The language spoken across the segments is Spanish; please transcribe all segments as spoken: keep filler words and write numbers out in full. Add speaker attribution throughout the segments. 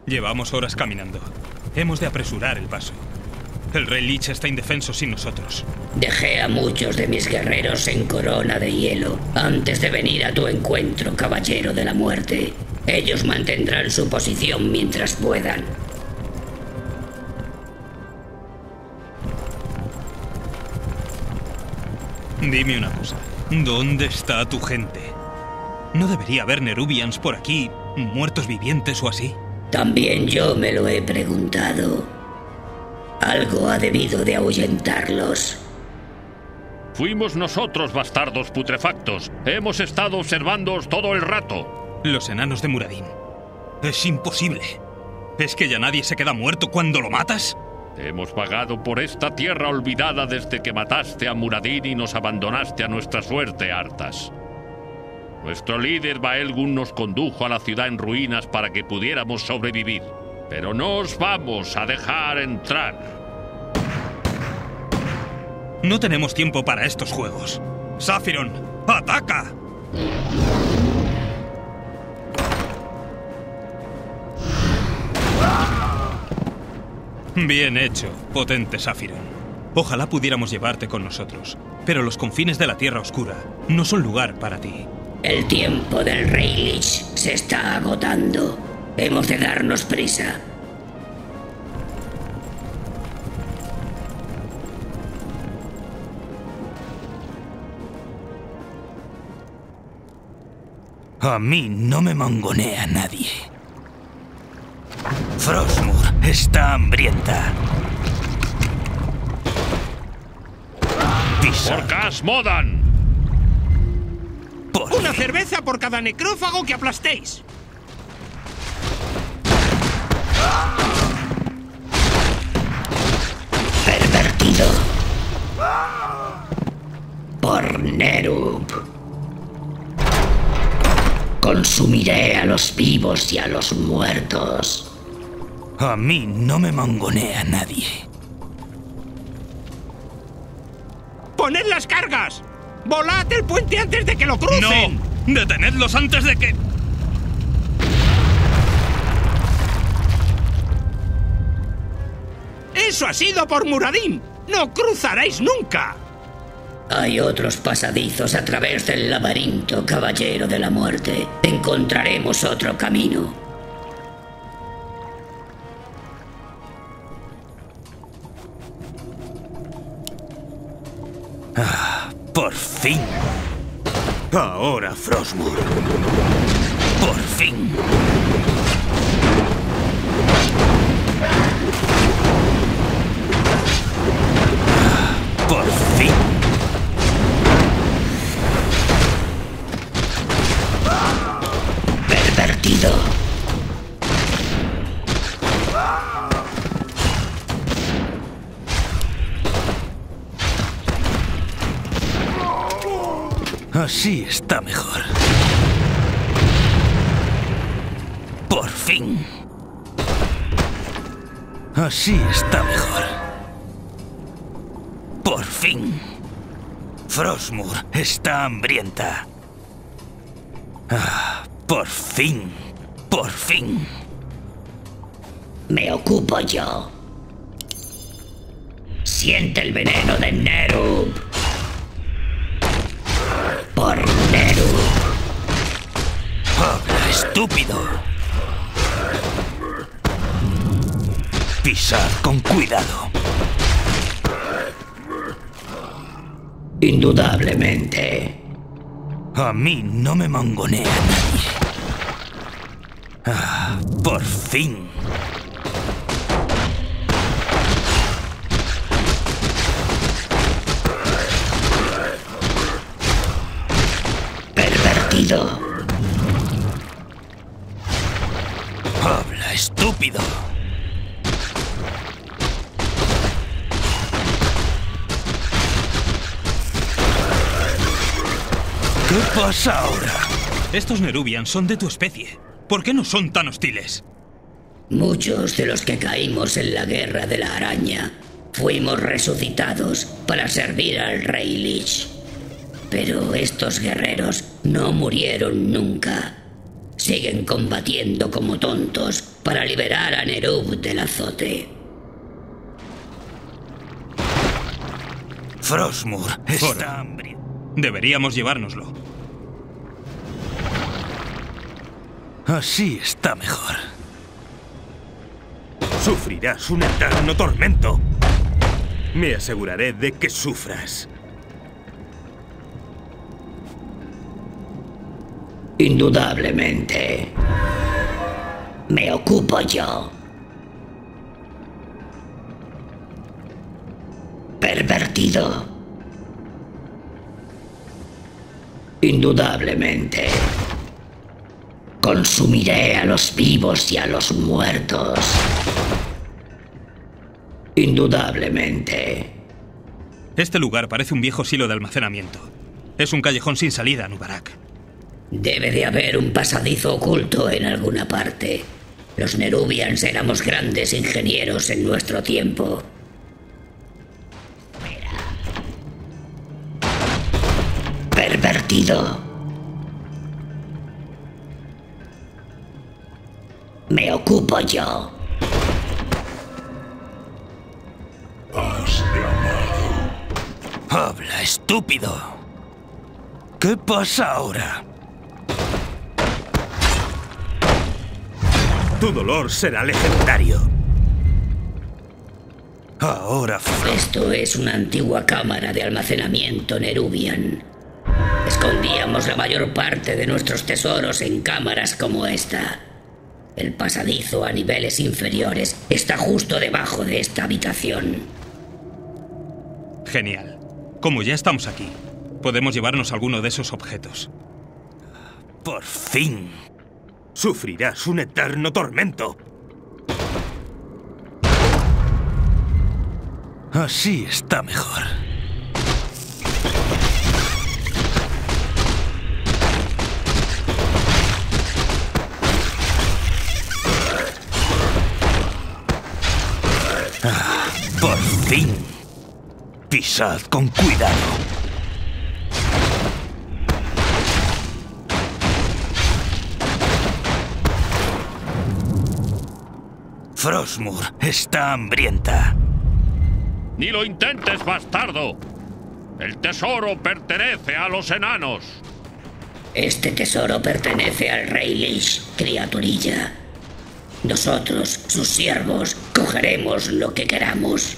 Speaker 1: Llevamos horas caminando. Hemos de apresurar el paso. El rey Lich está indefenso sin nosotros.
Speaker 2: Dejé a muchos de mis guerreros en Corona de Hielo antes de venir a tu encuentro, caballero de la muerte. Ellos mantendrán su posición mientras puedan.
Speaker 1: Dime una cosa. ¿Dónde está tu gente? ¿No debería haber Nerubians por aquí, muertos vivientes o así?
Speaker 2: También yo me lo he preguntado. Algo ha debido de ahuyentarlos.
Speaker 3: Fuimos nosotros, bastardos putrefactos. Hemos estado observándoos todo el rato.
Speaker 1: Los enanos de Muradin. Es imposible. ¿Es que ya nadie se queda muerto cuando lo matas?
Speaker 3: Hemos vagado por esta tierra olvidada desde que mataste a Muradin y nos abandonaste a nuestra suerte, Arthas. Nuestro líder Baelgun nos condujo a la ciudad en ruinas para que pudiéramos sobrevivir. Pero no os vamos a dejar entrar.
Speaker 1: No tenemos tiempo para estos juegos. Sapphiron, ¡ataca! Bien hecho, potente Sapphiron. Ojalá pudiéramos llevarte con nosotros, pero los confines de la Tierra Oscura no son lugar para ti.
Speaker 2: El tiempo del rey Lich se está agotando. Hemos de darnos prisa.
Speaker 4: A mí no me mangonea nadie. Frostmourne está hambrienta. Pisa.
Speaker 3: ¡Por Khas Modan!
Speaker 4: ¿Por
Speaker 5: ¡Una
Speaker 4: qué?
Speaker 5: cerveza por cada necrófago que aplastéis!
Speaker 2: Pervertido. Por Nerub. Consumiré a los vivos y a los muertos.
Speaker 4: A mí no me mangonea nadie.
Speaker 5: ¡Poned las cargas! ¡Volad el puente antes de que lo crucen!
Speaker 1: ¡No! ¡Detenedlos antes de que...!
Speaker 5: ¡Eso ha sido por Muradin! ¡No cruzaréis nunca!
Speaker 2: Hay otros pasadizos a través del laberinto, caballero de la muerte. Encontraremos otro camino.
Speaker 4: Por fin. Ahora, Frostmourne. Por fin. Por fin.
Speaker 2: Pervertido.
Speaker 4: Así está mejor. Por fin. Así está mejor. Por fin. Frostmourne está hambrienta. Ah, por fin. Por fin.
Speaker 2: Me ocupo yo. Siente el veneno de Nerub. Por Nerub.
Speaker 4: Habla, estúpido. Pisad con cuidado.
Speaker 2: Indudablemente.
Speaker 4: A mí no me mangonea nadie. Ah, por fin.
Speaker 2: Pervertido.
Speaker 4: Habla, estúpido. ¿Qué pasa ahora?
Speaker 1: Estos Nerubians son de tu especie. ¿Por qué no son tan hostiles?
Speaker 2: Muchos de los que caímos en la guerra de la araña fuimos resucitados para servir al rey Lich. Pero estos guerreros no murieron nunca. siguen combatiendo como tontos para liberar a Nerub del azote.
Speaker 4: Frostmourne está hambriento.
Speaker 1: Deberíamos llevárnoslo.
Speaker 4: Así está mejor. Sufrirás un eterno tormento. Me aseguraré de que sufras.
Speaker 2: Indudablemente. Me ocupo yo. Pervertido. Indudablemente. Consumiré a los vivos y a los muertos. Indudablemente.
Speaker 1: Este lugar parece un viejo silo de almacenamiento. Es un callejón sin salida, Nubarak.
Speaker 2: Debe de haber un pasadizo oculto en alguna parte. Los Nerubians éramos grandes ingenieros en nuestro tiempo. Mira. Pervertido. Me ocupo yo.
Speaker 4: Habla, estúpido. ¿Qué pasa ahora? Tu dolor será legendario. Ahora...
Speaker 2: Esto es una antigua cámara de almacenamiento Nerubian. Escondíamos la mayor parte de nuestros tesoros en cámaras como esta. El pasadizo a niveles inferiores está justo debajo de esta habitación.
Speaker 1: Genial. Como ya estamos aquí, podemos llevarnos alguno de esos objetos.
Speaker 4: Por fin. Sufrirás un eterno tormento. Así está mejor. Ah, por fin. Pisad con cuidado. Frostmourne está hambrienta.
Speaker 3: ¡Ni lo intentes, bastardo! El tesoro pertenece a los enanos.
Speaker 2: Este tesoro pertenece al rey Lich, criaturilla. Nosotros, sus siervos, cogeremos lo que queramos.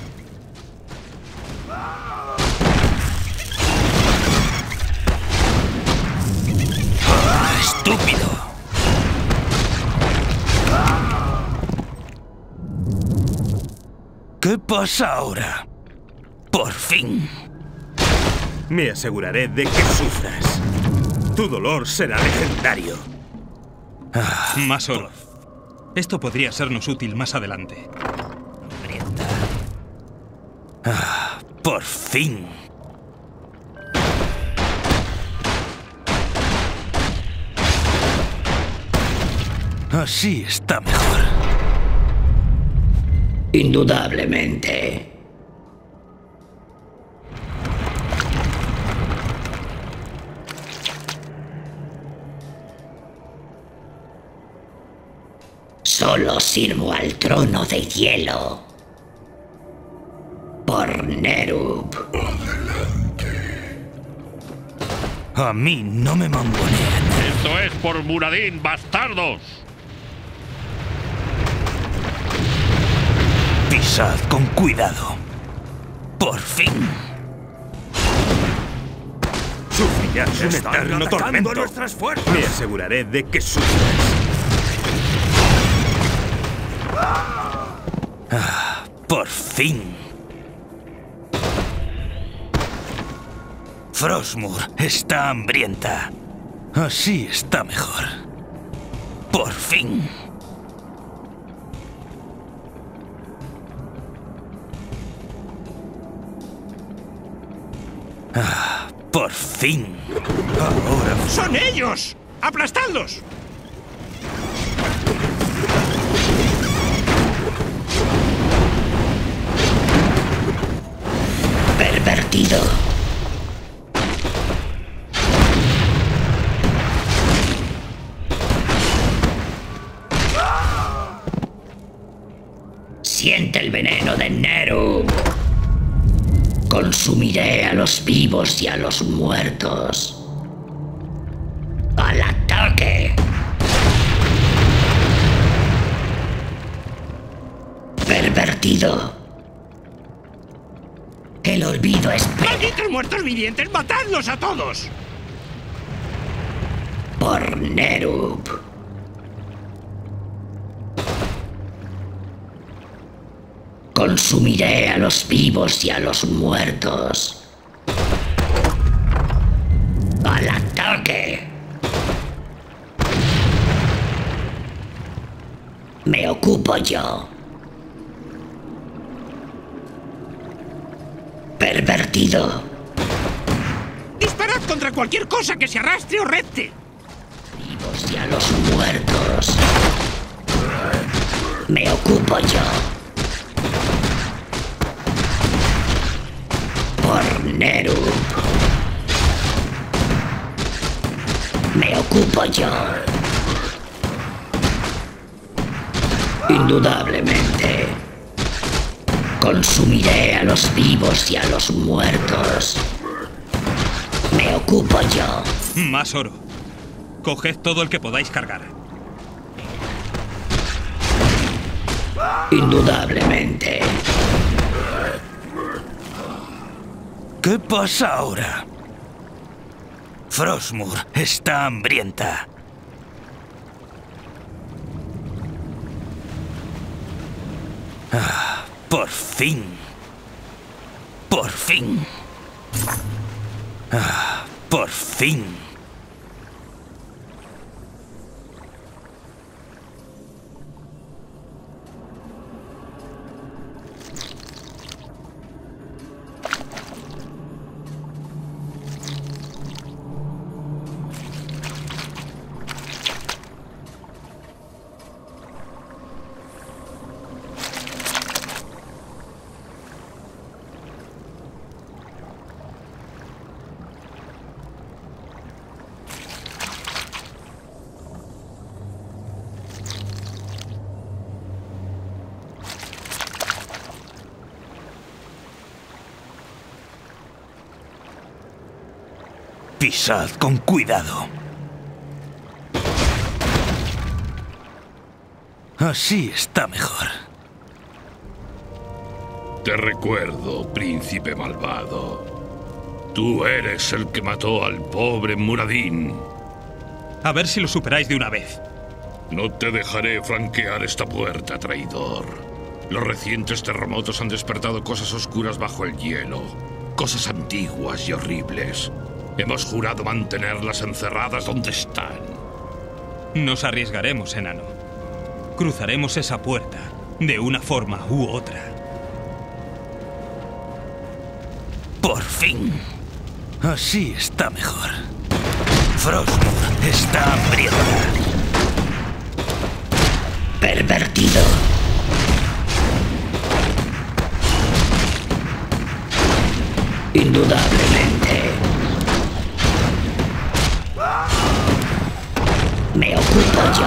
Speaker 4: Ah, estúpido. ¿Qué pasa ahora? Por fin. Me aseguraré de que sufras. Tu dolor será legendario.
Speaker 1: Ah, más oro. Esto podría sernos útil más adelante.
Speaker 4: Hambrienta. Ah, por fin. Así está mejor.
Speaker 2: Indudablemente. Solo sirvo al trono de hielo. Por Nerub.
Speaker 4: A mí no me mangonean.
Speaker 3: Esto es por Muradin, bastardos.
Speaker 4: Pisad con cuidado. Por fin. Sufrirás un eterno tormento. Nuestras fuerzas. Me aseguraré de que sufras. Ah, por fin. Frostmourne está hambrienta. Así está mejor. Por fin. Ah, por fin. Ahora...
Speaker 5: ¡Son ellos! ¡Aplastadlos!
Speaker 2: Pervertido. Siente el veneno de Nerub. Consumiré a los vivos y a los muertos. ¡Al ataque! Pervertido. El olvido espera.
Speaker 5: ¡Malditos muertos vivientes! ¡Matadlos a todos!
Speaker 2: Por Nerub. Consumiré a los vivos y a los muertos. ¡Al ataque! Me ocupo yo. Pervertido.
Speaker 5: ¡Disparad contra cualquier cosa que se arrastre o repte!
Speaker 2: Vivos y a los muertos. Me ocupo yo. Por Nerub. Me ocupo yo. Indudablemente. Consumiré a los vivos y a los muertos. Me ocupo yo.
Speaker 1: Más oro. Coged todo el que podáis cargar.
Speaker 2: Indudablemente.
Speaker 4: ¿Qué pasa ahora? Frostmourne está hambrienta. Ah, por fin. Por fin. Ah, por fin. Pisad con cuidado. Así está mejor.
Speaker 3: Te recuerdo, príncipe malvado. Tú eres el que mató al pobre Muradin.
Speaker 1: A ver si lo superáis de una vez.
Speaker 3: No te dejaré franquear esta puerta, traidor. Los recientes terremotos han despertado cosas oscuras bajo el hielo. Cosas antiguas y horribles. Hemos jurado mantenerlas encerradas donde están.
Speaker 1: Nos arriesgaremos, enano. Cruzaremos esa puerta, de una forma u otra.
Speaker 4: Por fin. Así está mejor. Frostmourne está hambrienta.
Speaker 2: Pervertido. Indudablemente. Me ocupo yo.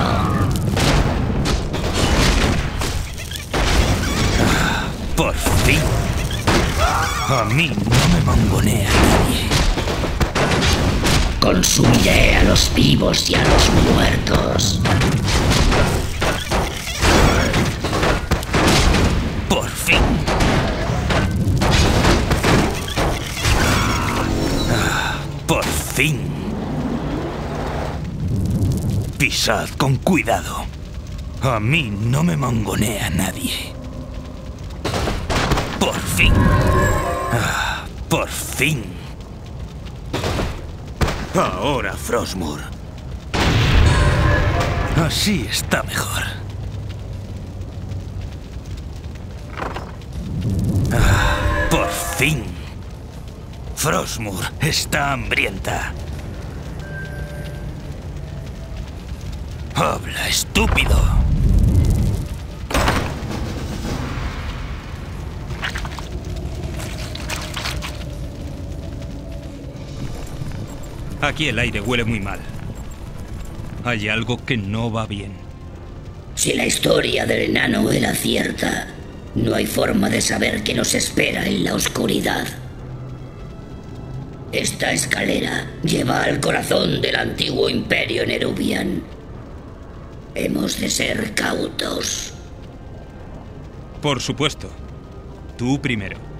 Speaker 4: Ah, por fin. A mí no me mangonea nadie.
Speaker 2: Consumiré a los vivos y a los muertos.
Speaker 4: Por fin. Ah, por fin. Pisad con cuidado. A mí no me mangonea nadie. Por fin. Ah, por fin. Ahora, Frostmourne. Así está mejor. Ah, por fin. Frostmourne está hambrienta. Habla, estúpido.
Speaker 1: Aquí el aire huele muy mal. Hay algo que no va bien.
Speaker 2: Si la historia del enano era cierta, No hay forma de saber qué nos espera en la oscuridad. Esta escalera lleva al corazón del antiguo imperio Nerubian. Hemos de ser cautos.
Speaker 1: Por supuesto. Tú primero.